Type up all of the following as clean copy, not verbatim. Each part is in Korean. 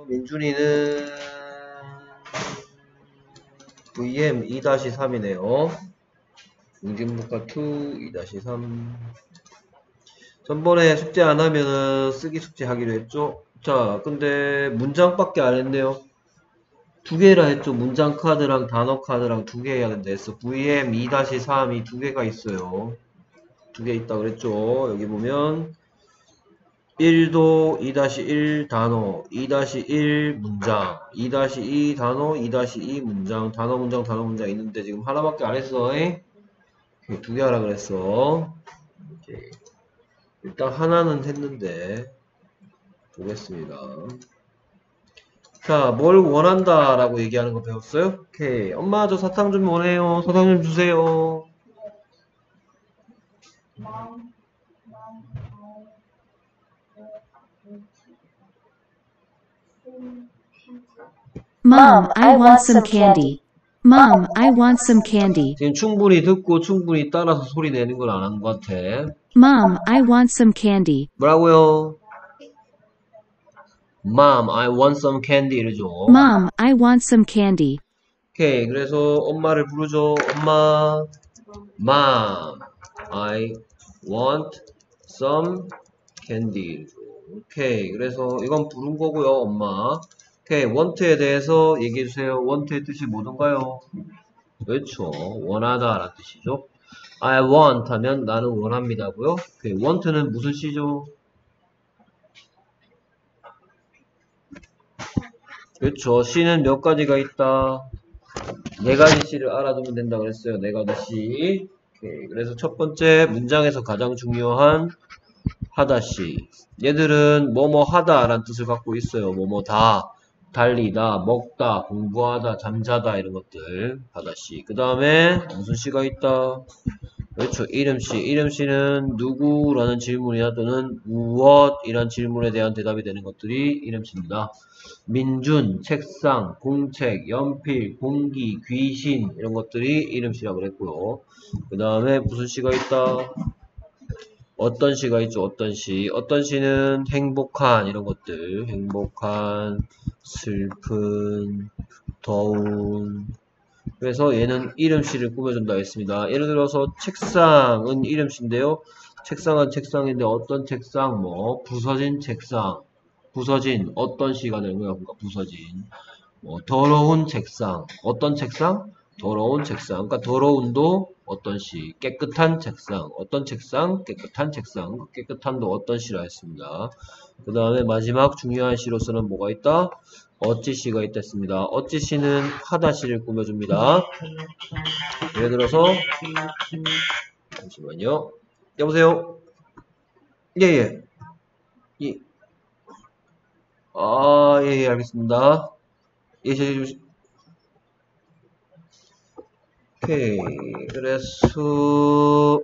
민준이는 VM 2-3이네요. 응집문과 2 2-3. 전번에 숙제 안 하면은 쓰기 숙제 하기로 했죠. 자, 근데 문장밖에 안 했네요. 두 개라 했죠. 문장 카드랑 단어 카드랑 두 개 해야 된다 했어. VM 2-3이 두 개가 있어요. 두 개 있다 그랬죠. 여기 보면 1도 2-1 단어, 2-1 문장, 2-2 단어, 2-2 문장, 단어 문장, 단어 문장 있는데 지금 하나밖에 안 했어. 두 개 하라 그랬어. 오케이. 일단 하나는 했는데 보겠습니다. 자, 뭘 원한다 라고 얘기하는 거 배웠어요? 오케이. 엄마 저 사탕 좀 원해요. 사탕 좀 주세요. Mom, I want some candy. Mom, I want some candy. 지금 충분히 듣고 충분히 따라서 소리 내는 걸 안 한 것 같아. Mom, I want some candy. 뭐라고요? Mom, I want some candy 이러죠. Mom, I want some candy. 오케이. 그래서 엄마를 부르죠. 엄마. Mom, I want some candy. 오케이. 그래서 이건 부른 거고요. 엄마. 오케이. want에 대해서 얘기해 주세요. want의 뜻이 뭐던가요? 그렇죠. 원하다 라는 뜻이죠. I want 하면 나는 원합니다고요. 오케이. want는 무슨 시죠? 그렇죠. 시는 몇 가지가 있다. 네 가지 시를 알아두면 된다 그랬어요. 네 가지 시. 오케이. 그래서 첫 번째 문장에서 가장 중요한 하다 시. 얘들은 뭐뭐 하다 라는 뜻을 갖고 있어요. 뭐뭐 다, 달리다, 먹다, 공부하다, 잠자다 이런 것들 하다 시. 그 다음에 무슨 시가 있다. 그렇죠. 이름시. 이름시는 누구라는 질문이나 또는 무엇이란 질문에 대한 대답이 되는 것들이 이름시입니다. 민준, 책상, 공책, 연필, 공기, 귀신 이런 것들이 이름시라고 그랬고요. 그 다음에 무슨 시가 있다. 어떤 시가 있죠. 어떤 시. 어떤 시는 행복한 이런 것들. 행복한, 슬픈, 더운. 그래서 얘는 이름시를 꾸며준다 했습니다. 예를 들어서 책상은 이름시인데요. 책상은 책상인데 어떤 책상, 뭐 부서진 책상, 부서진 어떤 시가 되는 거야. 그러니까 부서진. 뭐 더러운 책상, 어떤 책상? 더러운 책상. 그러니까 더러운도 어떤 시, 깨끗한 책상, 어떤 책상? 깨끗한 책상. 깨끗한도 어떤 시라 했습니다. 그 다음에 마지막 중요한 시로서는 뭐가 있다? 어찌시가 있다 했습니다. 어찌시는 하다시를 꾸며줍니다. 예를 들어서 잠시만요. 여보세요? 예예. 예. 아, 예, 알겠습니다. 예, 오케이. 그래서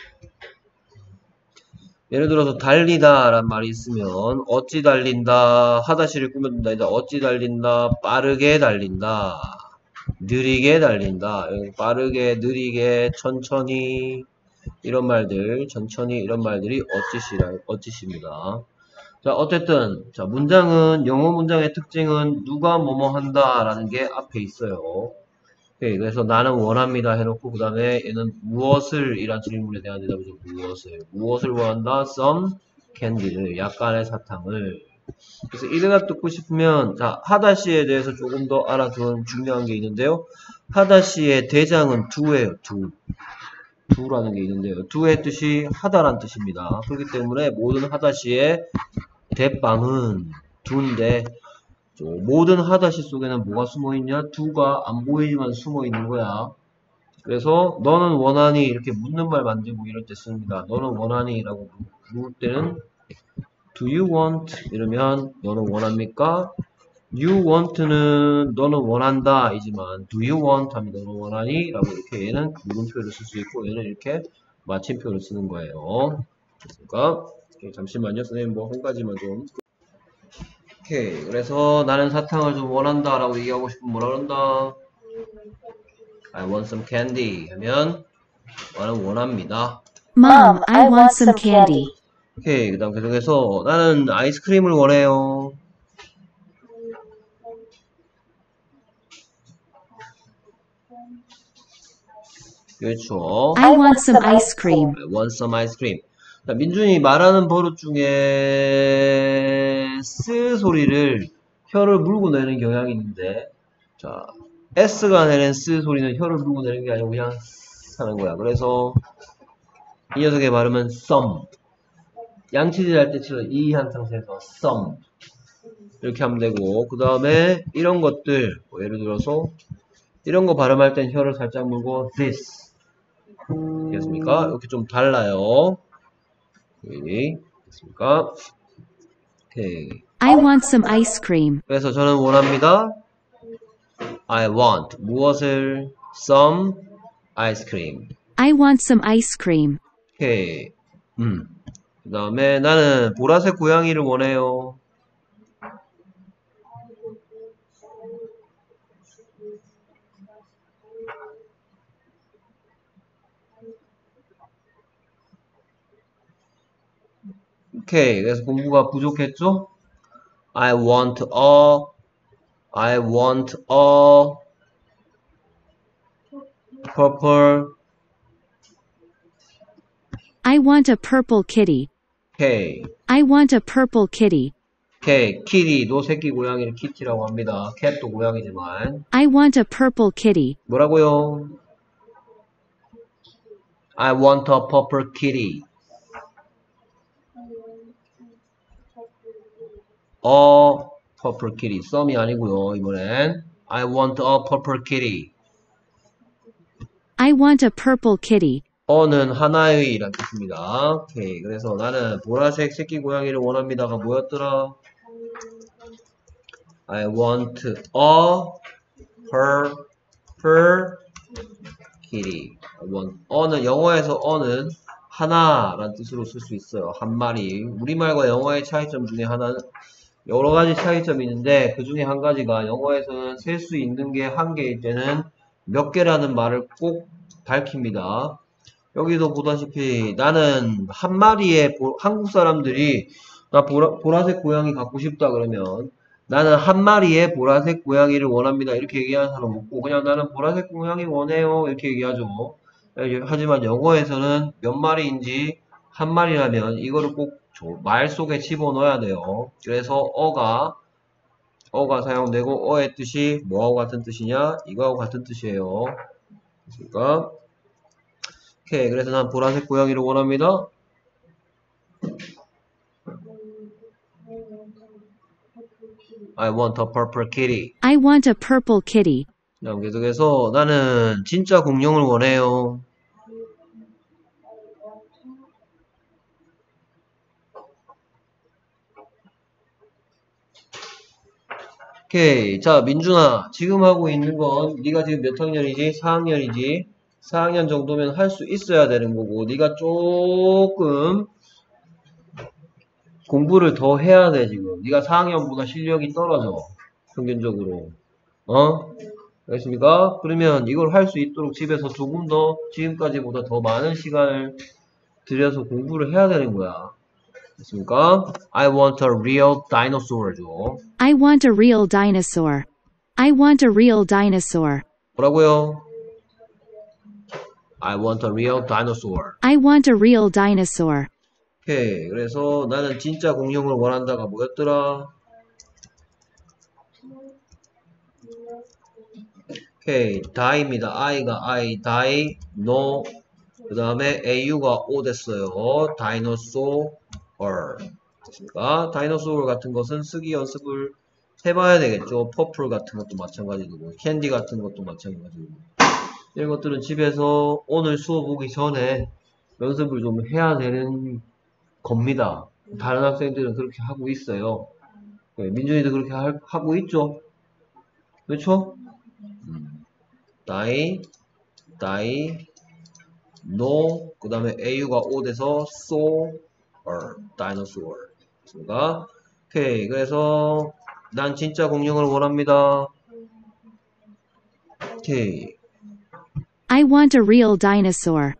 예를 들어서 달리다 란 말이 있으면 어찌 달린다 하다시를 꾸며준다. 어찌 달린다 빠르게 달린다 느리게 달린다. 빠르게 느리게 천천히 이런 말들 천천히 이런 말들이 어찌시입니다. 자 어쨌든 자 문장은 영어 문장의 특징은 누가 뭐뭐 한다 라는 게 앞에 있어요. 오케이, 그래서 나는 원합니다 해놓고 그 다음에 얘는 무엇을 이란 질문에 대한 대답이죠. 무엇을 원한다? some candy를 약간의 사탕을. 그래서 이 대답 듣고 싶으면 자 하다시에 대해서 조금 더 알아두는 중요한 게 있는데요. 하다시의 대장은 do예요. do라는 게 있는데요. do의 뜻이 하다란 뜻입니다. 그렇기 때문에 모든 하다시의 대빵은 do인데 모든 하다시 속에는 뭐가 숨어있냐? do가 안 보이지만 숨어있는 거야. 그래서 너는 원하니 이렇게 묻는 말 만들고 이럴 때 씁니다. 너는 원하니 라고 물을 때는 do you want 이러면 너는 원합니까? you want는 너는 원한다 이지만 do you want 하면 너는 원하니 라고 이렇게 얘는 물음표를 쓸 수 있고 얘는 이렇게 마침표를 쓰는 거예요. 그러니까 잠시만요. 선생님 뭐 한 가지만 좀. 오케이. 그래서 나는 사탕을 좀 원한다 라고 얘기하고 싶으면 뭐라 그런다? I want some candy 하면 나는 원합니다. Mom, I want some candy. 오케이. 그 다음 계속해서 나는 아이스크림을 원해요. 그렇죠. I want some ice cream. want some ice cream. 자, 민준이 말하는 버릇 중에 쓰 소리를 혀를 물고 내는 경향이 있는데, 자, S가 내는 쓰 소리는 혀를 물고 내는 게 아니고 그냥 하는 거야. 그래서 이 녀석의 발음은 some. 양치질 할 때처럼 이 한 상태에서 some. 이렇게 하면 되고, 그 다음에 이런 것들, 뭐 예를 들어서 이런 거 발음할 땐 혀를 살짝 물고 this. 됐습니까? 이렇게 좀 달라요. 됐습니까? 오케이. I want some ice cream. 그래서 저는 원합니다. I want 무엇을? Some ice cream. I want some ice cream. 오케이. 그 다음에 나는 보라색 고양이를 원해요. 오케이. 그래서 공부가 부족했죠? I want a purple. I want a purple kitty. 오케이. I want a purple kitty. 오케이. 키티도 새끼 고양이를 키티라고 합니다. 캣도 고양이지만. I want a purple kitty. 뭐라고요? I want a purple kitty. purple kitty. some이 아니고요. 이번엔 I want a purple kitty. I want a purple kitty. 는 하나의 이란 뜻입니다. 오케이. 그래서 나는 보라색 새끼 고양이를 원합니다가 뭐였더라? I want a purple kitty. 는 영어에서 는 하나라는 뜻으로 쓸 수 있어요. 한 마리. 우리말과 영어의 차이점 중에 하나는 여러 가지 차이점이 있는데 그 중에 한 가지가 영어에서는 셀 수 있는 게 한 개일 때는 몇 개라는 말을 꼭 밝힙니다. 여기도 보다시피 나는 한 마리의 한국 사람들이 나 보라색 고양이 갖고 싶다 그러면 나는 한 마리의 보라색 고양이를 원합니다 이렇게 얘기하는 사람 없고 그냥 나는 보라색 고양이 원해요 이렇게 얘기하죠. 하지만 영어에서는 몇 마리인지 한 마리라면 이거를 꼭 말 속에 집어넣어야 돼요. 그래서 어가 사용되고 어의 뜻이 뭐하고 같은 뜻이냐? 이거하고 같은 뜻이에요. 그러니까 오케이. 그래서 난 보라색 고양이를 원합니다. I want a purple kitty. I want a purple kitty. 다음 계속해서 나는 진짜 공룡을 원해요. 오케이. 자, 민준아. 지금 하고 있는 건 네가 지금 몇 학년이지? 4학년이지? 4학년 정도면 할 수 있어야 되는 거고 네가 조금 공부를 더 해야 돼 지금. 네가 4학년보다 실력이 떨어져. 평균적으로. 알겠습니까? 그러면 이걸 할 수 있도록 집에서 조금 더 지금까지보다 더 많은 시간을 들여서 공부를 해야 되는 거야. 됐습니까? I want a real dinosaur죠. I want a real dinosaur. I want a real dinosaur. 뭐라고요? I want a real dinosaur. I want a real dinosaur. 오케이. 그래서 나는 진짜 공룡을 원한다가 뭐였더라? 오케이. die입니다. I가 I, die, no. 그 다음에 AU가 O 됐어요. dinosaur. 됐습니까? dinosaur 같은 것은 쓰기 연습을 해봐야 되겠죠. 퍼플 같은 것도 마찬가지고, 캔디 같은 것도 마찬가지고. 이런 것들은 집에서 오늘 수업 오기 전에 연습을 좀 해야 되는 겁니다. 다른 학생들은 그렇게 하고 있어요. 민준이도 그렇게 하고 있죠? 그렇죠? die, no, 그 다음에 au가 O 돼서 so, dinosaur. 됐습니까? 오케이. 그래서 난 진짜 공룡을 원합니다. 오케이. I want a real dinosaur.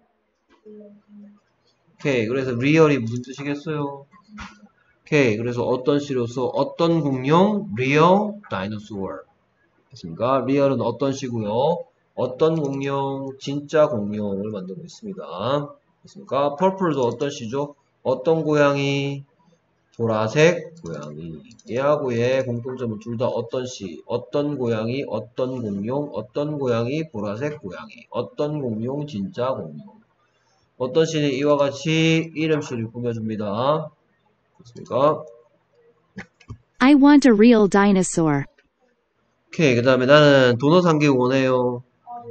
오케이. 그래서 real이 무슨 뜻이겠어요? 오케이. 그래서 어떤 시로서 어떤 공룡? real dinosaur. 됐습니까? real은 어떤 시고요. 어떤 공룡? 진짜 공룡을 만들고 있습니다. 됐습니까? purple도 어떤 시죠? 어떤 고양이? 보라색 고양이. 얘하고 얘 공통점은 둘 다 어떤 시? 어떤 고양이? 어떤 공룡? 어떤 고양이? 보라색 고양이. 어떤 공룡? 진짜 공룡. 어떤 시는 이와 같이 이름씨를 꾸며줍니다. 됐습니까? I want a real dinosaur. 오케이. 그 다음에 나는 도넛 한 개 원해요.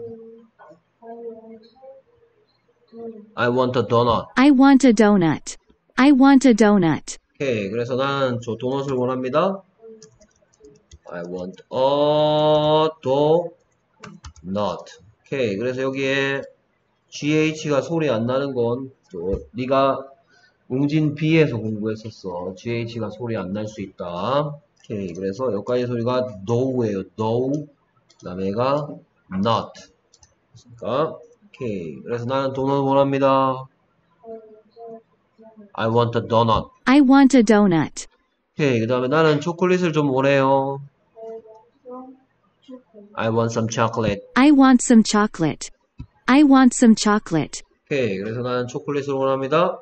I want a donut. I want a donut. I want a donut. 오케이. 그래서 나는 저 도넛을 원합니다. I want a donut. 오케이. 그래서 여기에 GH가 소리 안 나는 건 또 네가 웅진 B에서 공부했었어. GH가 소리 안 날 수 있다. 오케이. 그래서 여기까지 소리가 no예요. no. 그 다음에 얘가 not. 그러니까 오케이. 그래서 나는 도넛 원합니다. I want a donut. I want a donut. 오케이. 그 다음에 나는 초콜릿을 좀 원해요. I want some chocolate. I want some chocolate. I want some chocolate. 오케이. 그래서 나는 초콜릿을 원합니다.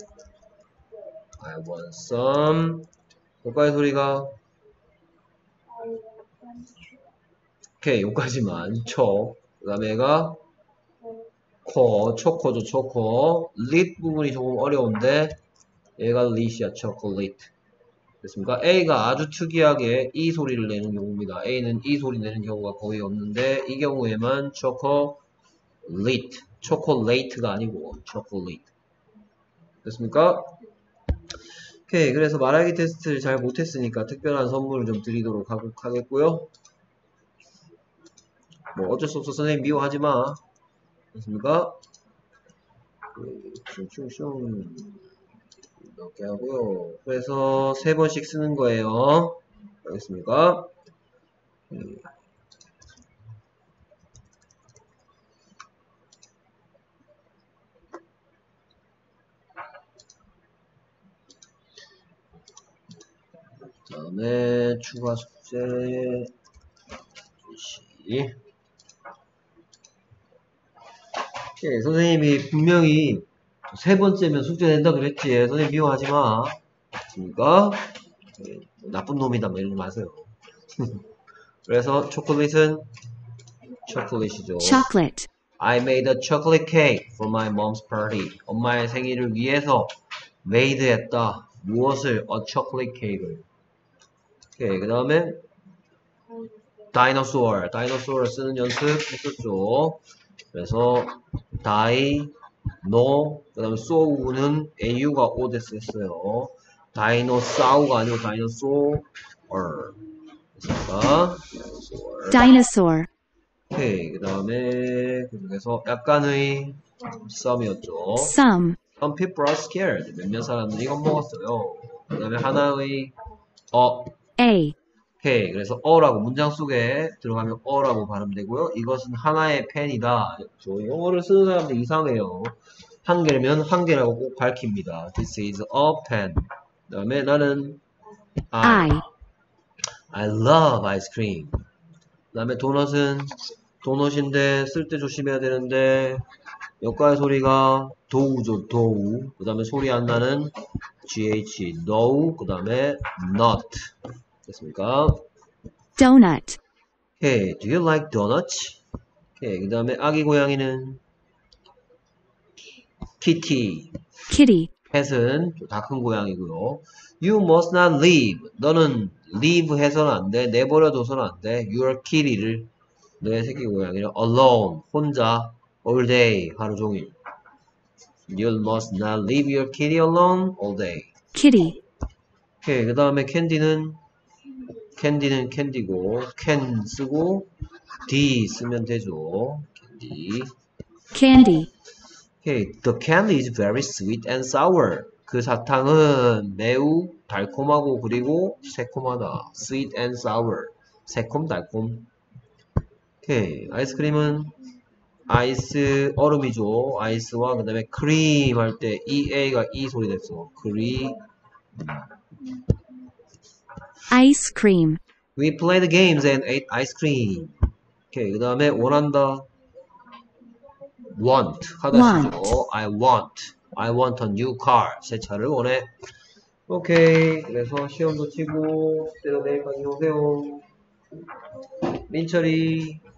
I want some. 여기까지 소리가 오케이. 여기까지만. 초. 그 다음에 얘가 코. 초코죠. 초코. lit 부분이 조금 어려운데 얘가 lit이야. chocolate. 됐습니까? A가 아주 특이하게 E 소리를 내는 경우입니다. A는 E 소리 내는 경우가 거의 없는데 이 경우에만 chocolate. chocolate가 아니고 chocolate. 됐습니까? 오케이. 그래서 말하기 테스트를 잘 못했으니까 특별한 선물을 좀 드리도록 하겠고요. 뭐 어쩔 수 없어. 선생님 미워하지 마. 됐습니까? 슝슝슝 이렇게 하고요. 그래서 3번씩 쓰는 거예요. 알겠습니까? 그 다음에 추가 숙제 시. 오케이. 선생님이 분명히 3번째면 숙제 낸다 그랬지. 선생님 미워하지 마. 맞습니까? 나쁜 놈이다 뭐 이런 거 마세요. 그래서 초콜릿은 초콜릿이죠. Chocolate. I made a chocolate cake for my mom's party. 엄마의 생일을 위해서 made 했다. 무엇을? A chocolate cake을. 오케이. 그 다음에 dinosaur. dinosaur 쓰는 연습 했었죠. 그래서 다이노 그 다음에 소우는 AU가 O 됐었어요. 다이노사우가 아니고 다이노소어. 됐습니까? Dinosaur. 오케이. 그 다음에 계속해서 약간의 some이었죠. Some. Some people are scared. 몇몇 사람들이 겁먹었어요. 그 다음에 하나의 A. 오케이. 그래서 어라고 문장 속에 들어가면 어라고 발음되고요. 이것은 하나의 펜이다. 저 영어를 쓰는 사람들 이상해요. 한 개면 한 개라고 꼭 밝힙니다. This is a pen. 그 다음에 나는 I love ice cream. 그 다음에 도넛은 도넛인데 쓸 때 조심해야 되는데 여기까지 소리가 도우죠. 도우. 그 다음에 소리 안 나는 GH no. 그 다음에 not. 됐습니까? Donut. Hey, do you like donuts? 오케이. 그 다음에 아기 고양이는 kitty. Kitty. 펫은 다 큰 고양이고요. You must not leave. 너는 leave 해서는 안 돼. 내버려둬서는 안 돼. Your kitty를 너의 새끼 고양이를 alone. 혼자 all day. 하루 종일. You must not leave your kitty alone all day. Kitty. 오케이. 그 다음에 캔디는 캔디고 can 쓰고 D 쓰면 되죠. 캔디. Candy. Okay, the candy is very sweet and sour. 그 사탕은 매우 달콤하고 그리고 새콤하다. Sweet and sour. 새콤 달콤. 오케이. 아이스크림은 아이스 얼음이죠. 아이스와 그 다음에 크림 할 때 EA가 E 소리 냈어. 크림. Ice cream. We played games and ate ice cream. 오케이. 그 다음에 원한다. want. 하다시죠. I want a new car. 새 차를 원해. 오케이. 그래서 시험도 치고, 때로 내일까지 오세요. 민철이.